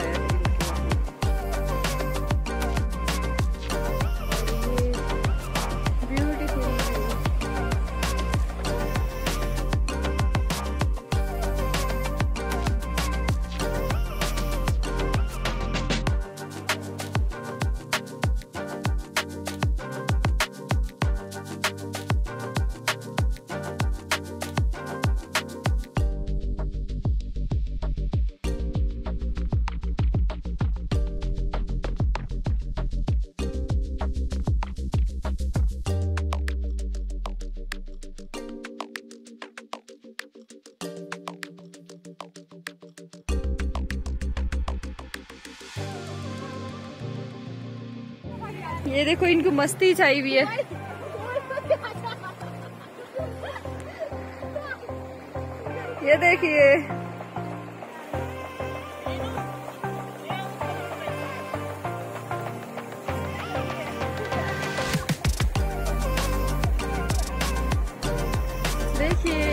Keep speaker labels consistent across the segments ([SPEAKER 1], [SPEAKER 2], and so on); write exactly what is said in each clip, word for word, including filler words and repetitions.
[SPEAKER 1] ये देखो इनको मस्ती छाई हुई है। ये देखिए देखिए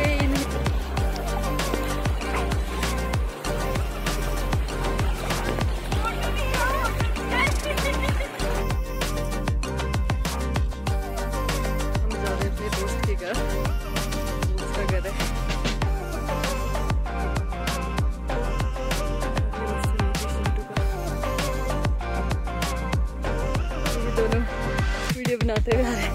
[SPEAKER 1] वीडियो बनाते हुए आ रहे हैं।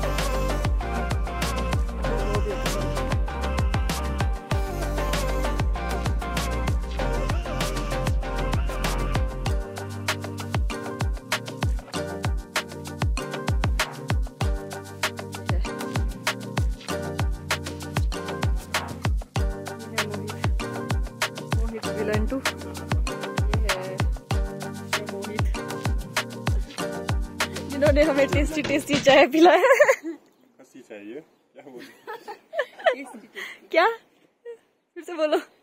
[SPEAKER 1] मोहित विलंटू जिन्होंने हमें टेस्टी टेस्टी चाय पिलाया।
[SPEAKER 2] हंसी चाहिए क्या बोल
[SPEAKER 1] क्या फिर से बोलो।